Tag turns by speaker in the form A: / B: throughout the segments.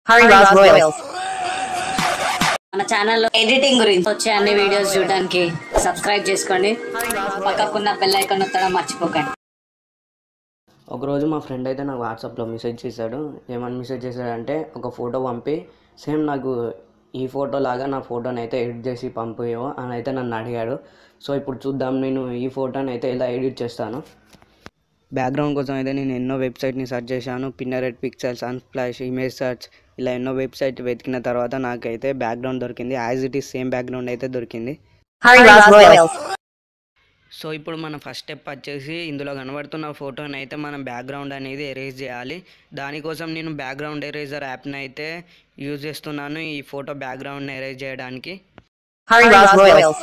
A: Hari Raz Royals.
B: మన ఛానల్లో editing గురించి వచ్చే అన్ని వీడియోస్ చూడడానికి సబ్స్క్రైబ్ చేసుకోండి. పక్కకున్న బెల్ ఐకాన్ నొక్కడం మర్చిపోకండి.
C: ఒకరోజు మా ఫ్రెండ్ అయితే నాకు వాట్సాప్లో మెసేజ్ చేశాడు. ఏమని మెసేజ్ చేశాడంటే, ఒక ఫోటో పంపి సేమ్ నాకు ఈ ఫోటో లాగా నా ఫోటోని అయితే ఎడిట్ చేసి పంపియో అని అయితే నన్ను అడిగాడు. సో ఇప్పుడు చూద్దాం నేను ఈ ఫోటోని అయితే ఎలా ఎడిట్ చేస్తాను. బ్యాక్గ్రౌండ్ కోసం అయితే నేను ఎన్నో వెబ్సైట్ని సెర్చ్ చేశాను. Pinterest, Pexels, Unsplash, image search, ఇలా ఎన్నో వెబ్సైట్ వెతికిన తర్వాత నాకైతే బ్యాక్గ్రౌండ్ దొరికింది. As it is same background అయితే దొరికింది.
A: Hari Raz Royals.
C: సో ఇప్పుడు మన ఫస్ట్ స్టెప్ వచ్చేసి ఇందులో కనబడుతున్న ఫోటోని అయితే మనం బ్యాక్గ్రౌండ్ అనేది ఎరేజ్ చేయాలి. దానికోసం నేను బ్యాక్గ్రౌండ్ ఎరేజర్ యాప్ని అయితే యూజ్ చేస్తున్నాను ఈ ఫోటో బ్యాక్గ్రౌండ్ని ఎరేజ్ చేయడానికి.
A: Hari Raz Royals.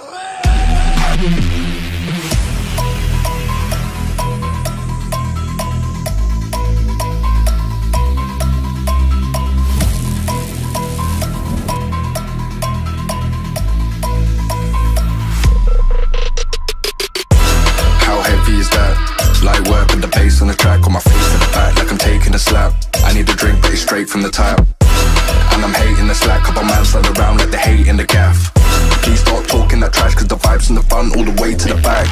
D: Is that light work with the bass on the track, on my face to the back like I'm taking a slap. I need a drink but it's straight from the tap, and I'm hating the slack. Couple man stand around like they hate in the gaff. Please stop talking that trash, cause the vibes and the fun all the way to the back.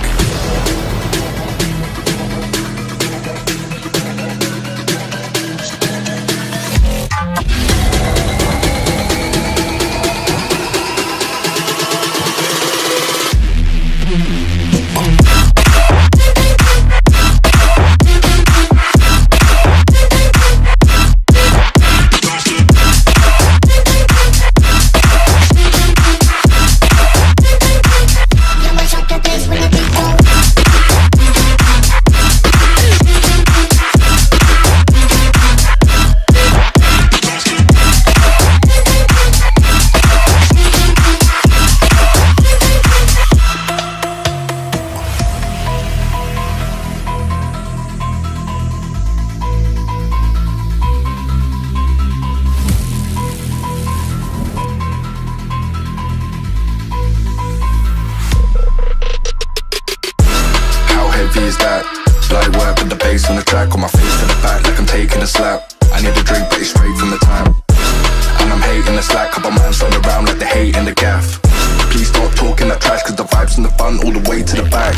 D: Is that light work with the bass on the track, on my face to the back like I'm taking a slap. I need a drink but it's straight from the tap, and I'm hating the slack. Couple man stand around like they hate in the gaff. Please stop talking that trash, cause the vibes and the fun all the way to the back.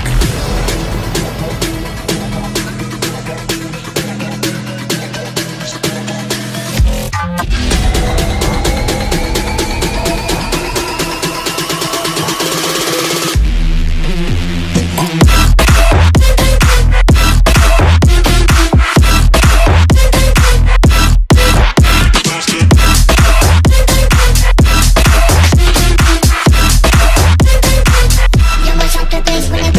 E: When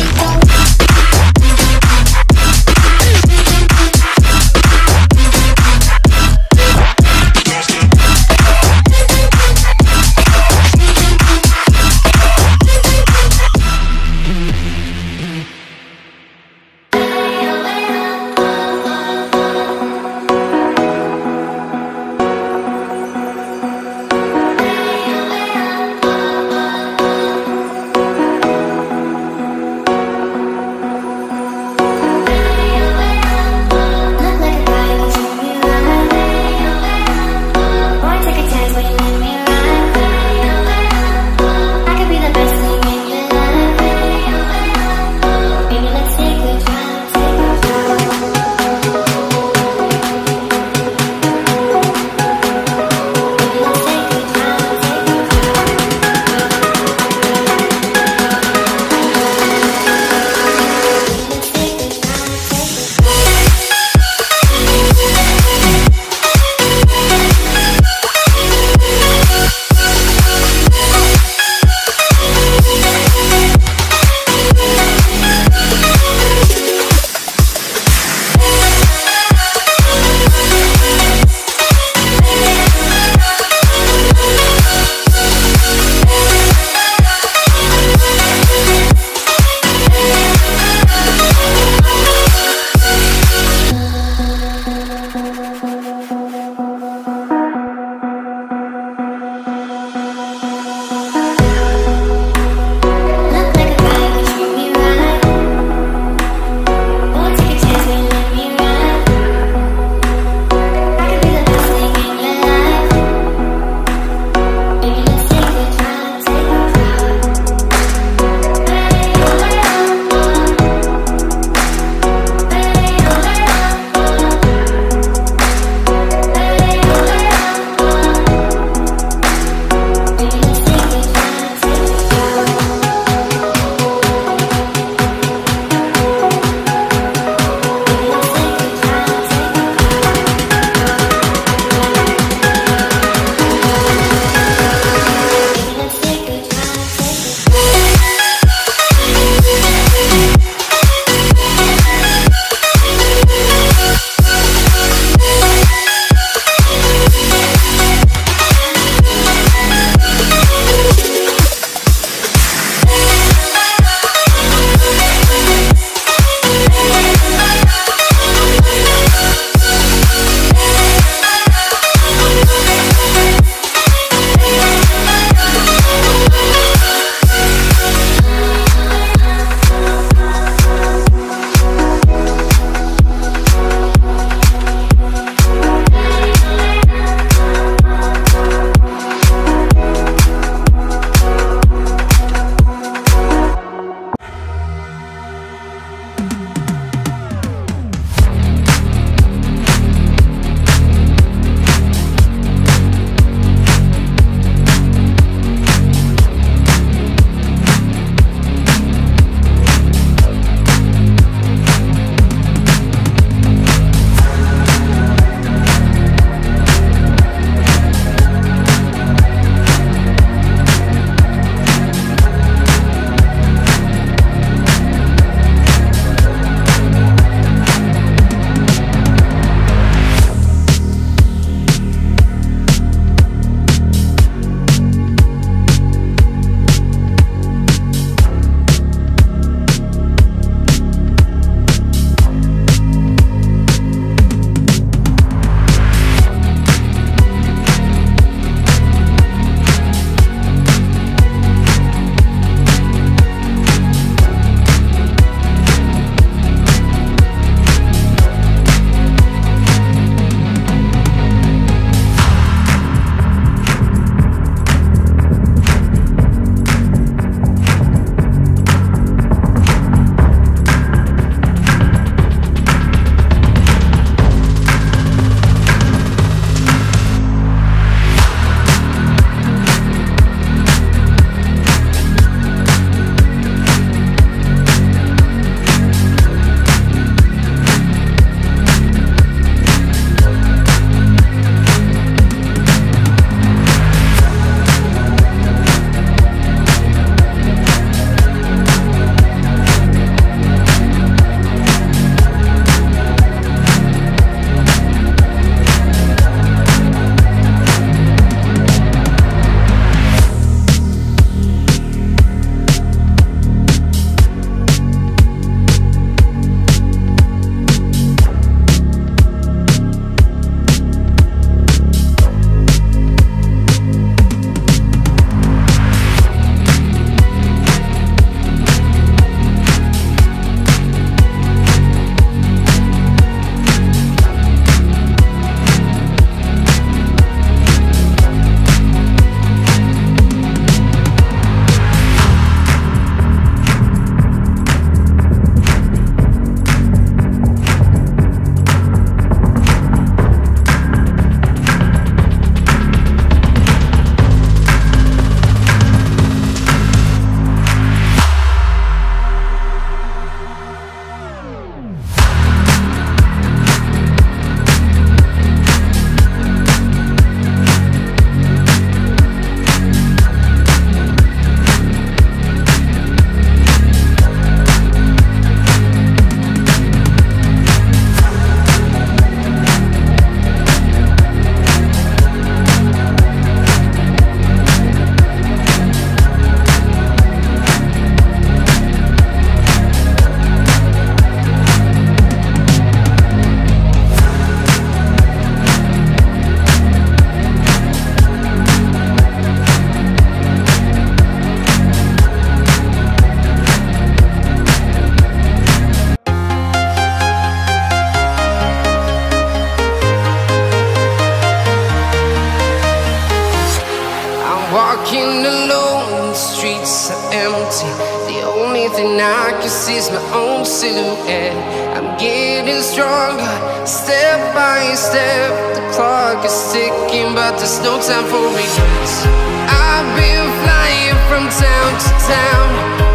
E: walking alone, the streets are empty. The only thing I can see is my own silhouette. I'm getting stronger, step by step. The clock is ticking, but there's no time for regrets. I've been flying from town to town,